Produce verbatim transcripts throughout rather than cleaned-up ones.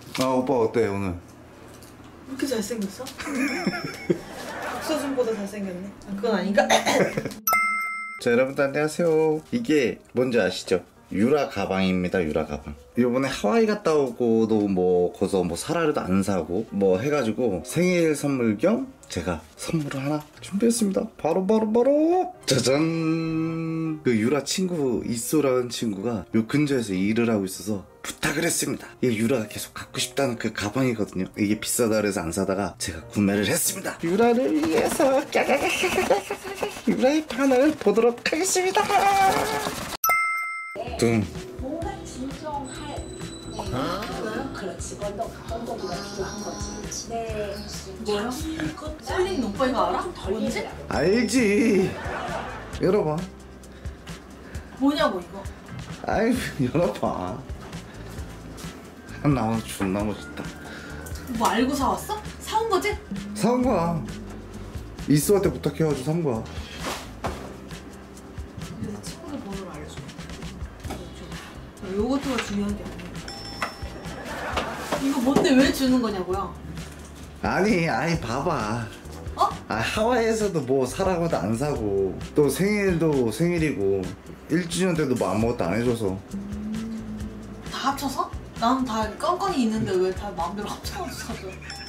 아 오빠 어때 오늘? 왜 이렇게 잘생겼어? 박서준보다 잘생겼네. 아, 그건 아닌가? 자 여러분들 안녕하세요. 이게 뭔지 아시죠? 유라 가방입니다. 유라 가방. 요번에 하와이 갔다 오고도 뭐 거기서 뭐 사라리도 안 사고 뭐 해가지고 생일 선물 겸 제가 선물을 하나 준비했습니다. 바로 바로 바로 짜잔. 그 유라 친구 이쏘라는 친구가 요 근처에서 일을 하고 있어서 부탁을 했습니다. 이게 유라가 계속 갖고 싶다는 그 가방이거든요. 이게 비싸다 그래서 안 사다가 제가 구매를 했습니다. 유라를 위해서 유라의 판을 보도록 하겠습니다. 둥. 뭔가 진정할 네. 아, 그렇지. 언덕, 언덕이가 필요한 거지. 네. 뭐야? 셀린 오빠 이거 알아? 뭔지? 알지. 열어봐. 뭐냐고 이거? 아이 열어봐. 하나 존나 멋있다. 뭐 알고 사왔어? 사온 거지? 사온 거야. 이수한테 부탁해가지고 산 거야. 그래서 친구들 번호를 알려줘. 요것도가 중요한 게 아니야. 이거 뭔데 왜 주는 거냐고요? 아니 아이 봐봐. 어? 아 하와이에서도 뭐 사라고도 안 사고 또 생일도 생일이고 일 주년 때도 뭐 아무것도 안 해줘서 다 합쳐서? 나는 다 껌껌이 있는데 왜 다 마음대로 합쳐서 사줘?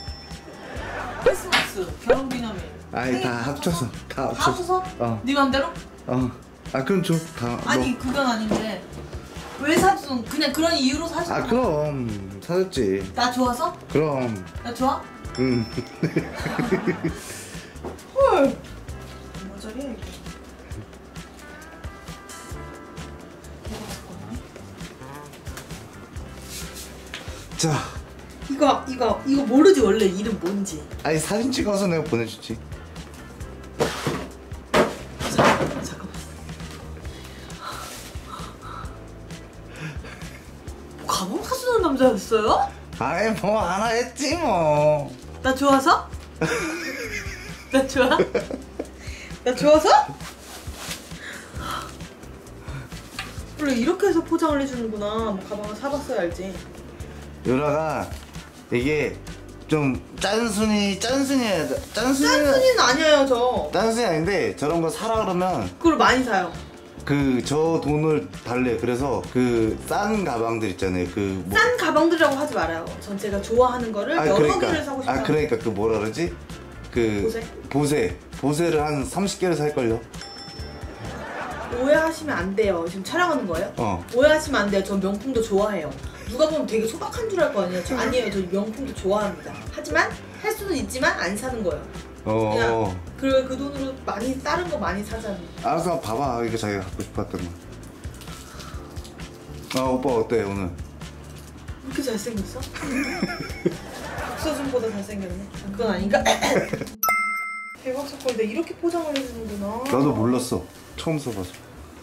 크리스마스, 결혼기념일. 아이 생일 다 합쳐서 다 다 합쳐서 합쳐서? 어. 네 맘대로? 어. 아 그럼 줘. 다 아니 그건 아닌데 왜 사준? 그냥 그런 이유로 사준 아 거야? 그럼 사줬지. 나 좋아서? 그럼 나 좋아? 응. 헐. 뭐저리야 이게? 자 이거 이거 이거 모르지 원래 이름 뭔지. 아니 사진 찍어서 내가 보내주지. 잠깐만 잠깐만. 뭐 가방 사주는 남자였어요? 아이 뭐 하나 했지 뭐. 나 좋아서? 나 좋아? 나 좋아서? 원래 이렇게 해서 포장을 해주는구나. 뭐 가방을 사봤어야 알지. 유라가 이게 좀 짠순이 짠순이야 짠순이 짠순이는 아니에요 저. 짠순이 아닌데 저런 거 사라 그러면 그걸 많이 사요. 그 저 돈을 달래. 그래서 그 싼 가방들 있잖아요. 그 뭐, 싼 가방들이라고 하지 말아요. 전 제가 좋아하는 거를 아 여러 그러니까 개를 사고 싶어요. 아 그러니까 그 뭐라 그러지? 그 보세? 보세 보세를 한 삼십 개를 살 걸요. 오해하시면 안 돼요. 지금 촬영하는 거예요? 어. 오해하시면 안 돼요. 전 명품도 좋아해요. 누가 보면 되게 소박한 줄 알 거 아니에요. 저 아니에요. 저 명품도 좋아합니다. 하지만 살 수는 있지만 안 사는 거예요. 어. 그냥 그, 그 돈으로 많이 다른 거 많이 사자는. 알았어 봐봐. 이거 자기가 갖고 싶었던 거. 아 오빠 어때 오늘? 왜 이렇게 잘생겼어? 박서준보다 잘생겼네. 아, 그건 아닌가? 대박 사건. 내가 이렇게 포장을 해주는구나. 나도 몰랐어. 처음 써봐서.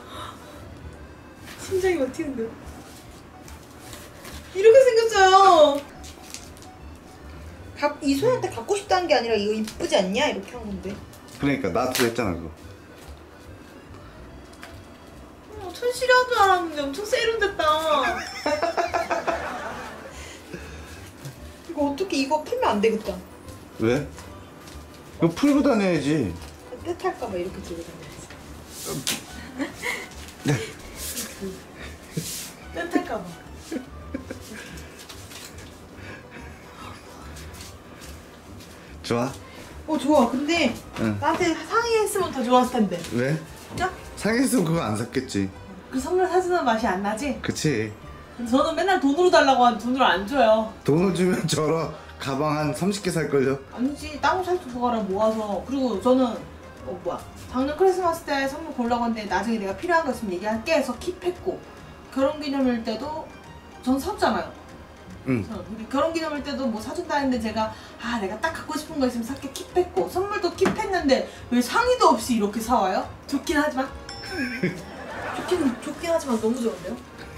심장이 막 튀는데요? 이렇게 생겼어요. 가, 이소희한테 갖고 싶다는 게 아니라 이거 이쁘지 않냐? 이렇게 한 건데. 그러니까 나도 했잖아 그거. 어, 천실한 줄 알았는데 엄청 세련됐다. 이거 어떻게 이거 풀면 안 되겠다. 왜? 이거 풀고 다녀야지. 뜻할까봐 이렇게 들고 다녀야지. 네. 뜻할까봐. 좋아? 어 좋아. 근데 응. 나한테 상의했으면 더 좋았을 텐데. 왜? 진짜? 상했으면 그거 안 샀겠지. 그 선물 사주는 맛이 안 나지? 그치. 저는 맨날 돈으로 달라고 하는데 돈으로 안 줘요. 돈을 주면 저러 가방 한 삼십 개 살걸요? 아니지, 따로 살 그거랑 모아서. 그리고 저는 어 뭐야 작년 크리스마스 때 선물 고르려고 했는데 나중에 내가 필요한 거 있으면 얘기할게 해서 킵했고, 결혼기념일 때도 전 샀잖아요. 응. 우리 결혼기념일 때도 뭐 사준다 했는데 제가 아 내가 딱 갖고 싶은 거 있으면 살게 킵했고, 선물도 킵했는데 왜 상의도 없이 이렇게 사와요? 좋긴 하지만 좋긴 좋긴 하지만 너무 좋은데요?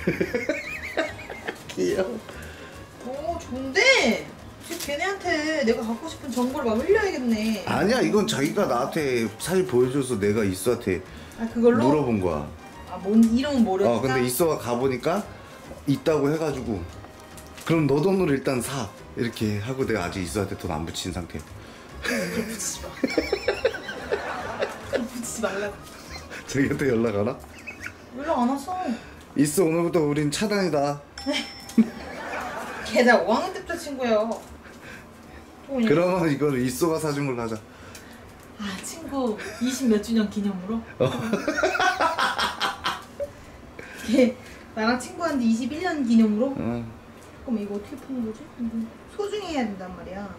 귀여워. 오 좋은데? 지금 걔네한테 내가 갖고 싶은 정보를 막 흘려야겠네. 아니야 이건 자기가 나한테 사실 보여줘서 내가 이수한테 아 그걸로? 물어본 거야. 아 뭔 이름은 모르겠다. 어 근데 이수가 가보니까 있다고 해가지고 그럼 너 돈으로 일단 사. 이렇게 하고 내가 아직 이수한테 돈 안 붙인 상태. 그럼 붙이지 마. 그럼 붙이지 말라고. 자기한테 연락 안 와? 연락 안 왔어. 이수 오늘부터 우린 차단이다. 걔 나 오 학년 때부터 친구예요. 그러면 이걸 이수가 사준 걸로 하자. 아 친구 이십 몇 주년 기념으로? 걔 나랑 친구한테 이십일 년 기념으로? 어. 잠깐만 이거 어떻게 푸는 거지? 이거 소중히 해야 된단 말이야.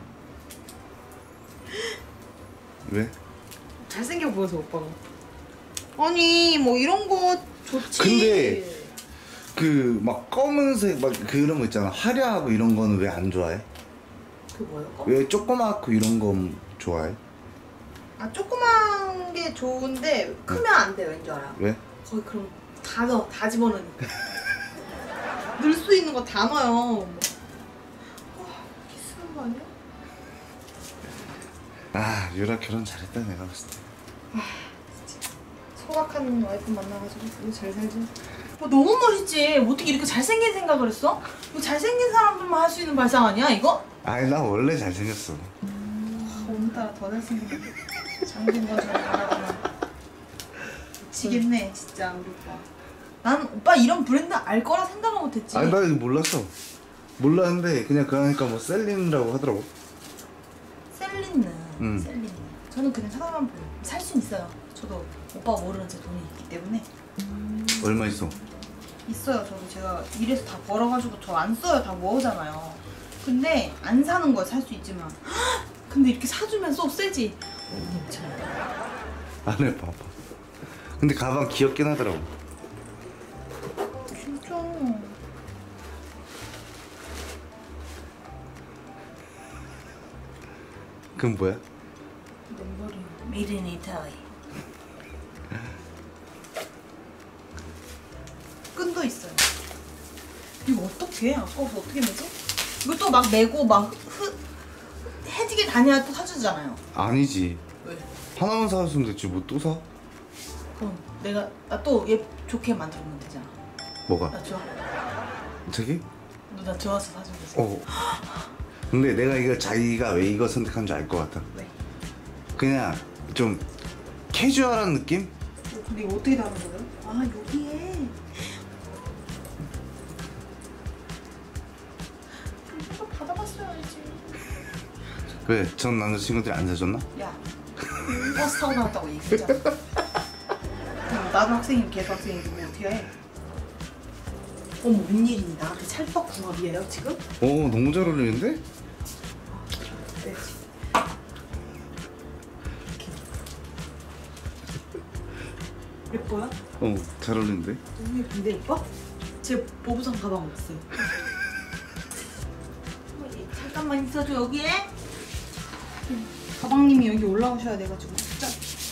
왜? 잘생겨 보여서 오빠가. 아니 뭐 이런 거 좋지. 근데 그 막 검은색 막 그런 거 있잖아. 화려하고 이런 거는 왜 안 좋아해? 그 뭐요? 왜 조그맣고 이런 거 좋아해? 아 조그만 게 좋은데 크면 안 돼. 왠지 알아? 왜? 거의 그럼 다 넣어. 다 집어넣으니까. 넣을 수 있는 거 다 넣어요. 와 키스한 거 아니야? 아 유라 결혼 잘했다 내가 봤을 때. 소박한 와이프 만나가지고 이거 잘 살지. 어, 너무 멋있지. 어떻게 이렇게 잘생긴 생각을 했어? 이거 잘생긴 사람들만 할 수 있는 발상 아니야 이거? 아니 나 원래 잘생겼어. 아, 오늘따라 더 잘생겼네. 장군 것처럼 바라보면 미치겠네 진짜 우리 오빠. 난 오빠 이런 브랜드 알 거라 생각을 못했지. 아니 나 이거 몰랐어. 몰랐는데 그냥 그러니까 뭐 셀린이라고 하더라고. 셀린느. 음. 셀린느. 저는 그냥 찾아만 보요. 살 수는 있어요. 저도 오빠가 모르는 제 돈이 있기 때문에. 얼마 있어? 있어요. 저도 제가 일해서 다 벌어가지고 저 안 써요. 다 모으잖아요. 근데 안 사는 거야. 살 수 있지만. 근데 이렇게 사주면 쏙 세지. 어, 괜찮아. 안 해 봐봐. 근데 가방 귀엽긴 하더라고. 진짜. 그건 뭐야? 멤버리. Made in Italy. 끈도 있어요. 이거 어떻게 해? 아까워서 어떻게 매지? 이거 또 막 매고 막 흐, 해지게 다녀야 또 사주잖아요. 아니지. 왜? 하나만 사줬으면 됐지 뭐 또 사? 그럼 내가 나 또 얘 좋게 만들면 되잖아. 뭐가? 나 좋아. 자기? 너 나 좋아서 사준 거지. 어. 근데 내가 이거 자기가 왜 이거 선택한 줄 알 것 같아. 왜? 그냥 좀 캐주얼한 느낌? 어, 근데 이거 어떻게 다는 거예요? 아 여기에. 이거 받아봤어야지. 왜? 전 남자친구들이 안 사줬나? 야, 버스 타고 나왔다고 얘기했잖아. 그럼 나도 학생이고 걔도 학생이고 뭐 어떻게 해? 어머 웬일이니? 나한테 찰떡궁합이에요 지금? 오 너무 잘 어울리는데? 네. 예뻐요? 어 잘 어울리는데? 너무 예쁜데 예뻐? 제 보부상 가방 어딨어요? 어, 얘 잠깐만 있어줘 여기에. 가방님이 여기 올라오셔야 돼가지고 진짜.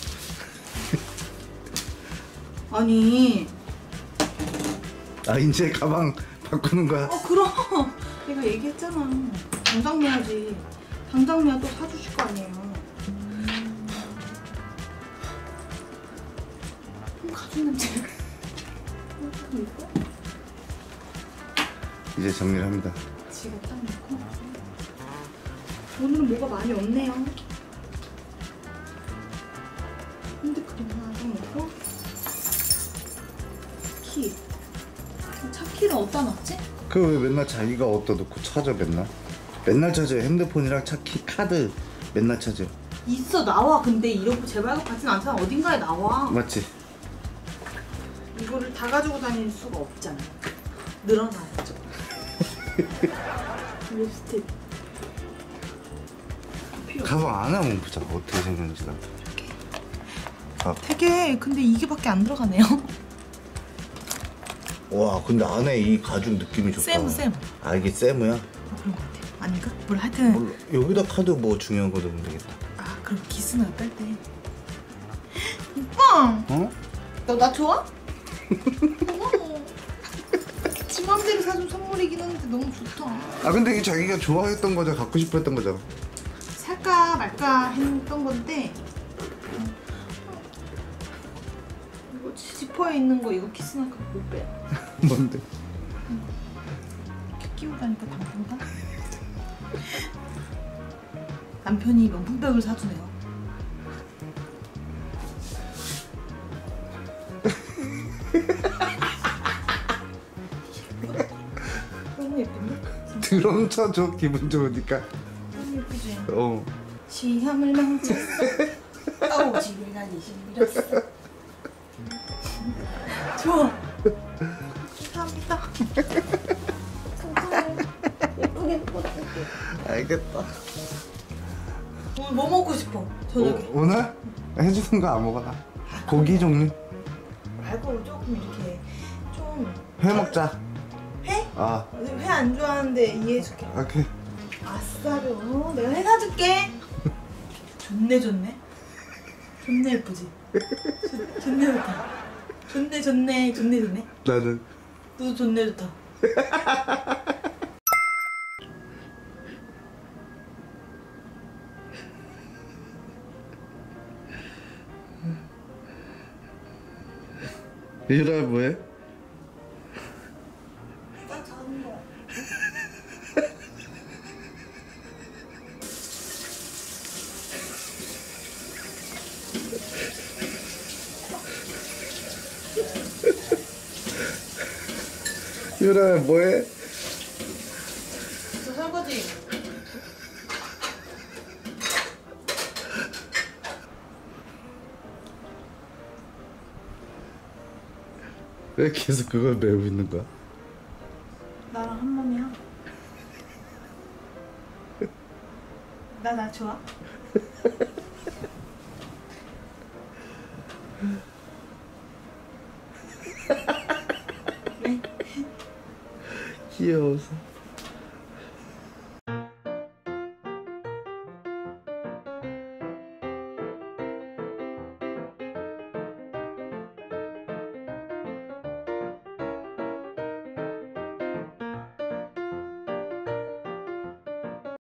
아니. 아 이제 가방 바꾸는 거야? 어 그럼 내가 얘기했잖아. 당장 매야지. 당장 매야 또 사주실 거 아니에요. 음, 가죽 냄새. 어, 이거? 이제 정리를 합니다. 지갑 딱 넣고. 오늘은 뭐가 많이 없네요. 핸드크림 하나 딱 넣고. 키. 차 키는 어디다 놨지? 그 왜 맨날 자기가 어디다 놓고 찾아 맨날? 맨날 찾아요. 핸드폰이랑 차키 카드 맨날 찾아. 있어 나와. 근데 이렇게 재발급 같진 않잖아. 어딘가에 나와. 맞지? 이거를 다 가지고 다닐 수가 없잖아. 늘어나야죠. 립스틱. 필요 없어. 가방 안 하면 보자. 어떻게 생겼는지 나. 아. 되게 근데 이게밖에 안 들어가네요. 와 근데 안에 이 가죽 느낌이 좋다. 세무 세무. 아 이게 세무야? 어, 그런 것 같아. 아닌가? 몰라 하여튼. 몰라. 여기다 카드 뭐 중요한 거 넣으면 되겠다. 아 그럼 기스는 뺄 때. 오빠. 어? 너 나 좋아? 고마워. 지 맘대로 사준 선물이긴 한데 너무 좋다. 아 근데 이게 자기가 좋아했던 거잖아. 갖고 싶어 했던 거잖아. 살까 말까 했던 건데. 이거 지퍼에 있는 거 이거 키스나카 못 빼. 뭔데? 끼고 다니까 당분간 남편이 명품백을 사주네요. 너무 예쁜데? 드럼 쳐줘 기분 좋으니까. 너무 예쁘지? 어. 시험을 망쳤어. 어우 집을 가기 싫었어. 좋아. 감사합니다. 예쁘게 뽑아줄게. 알겠다. 오늘 뭐 먹고 싶어? 저녁에. 오, 오늘 해주는 거 아무거나. 고기 종류. 말고 조금 이렇게 좀 회 먹자. 회? 아, 회 안 좋아하는데 이해해줄게. 오케이. 아싸리. 어, 내가 회 사줄게. 좋네 좋네. 좋네 예쁘지? 좋- 좋네 좋다. 좋네 좋네 좋네 좋네. 나는 너도 좋네 좋다. 유라 뭐해? 딱 자는 거야. 유라 뭐해? 저 설거지. 왜 계속 그걸 메고 있는 거야? 나랑 한 몸이야. 나 나 좋아? 네. 귀여워서.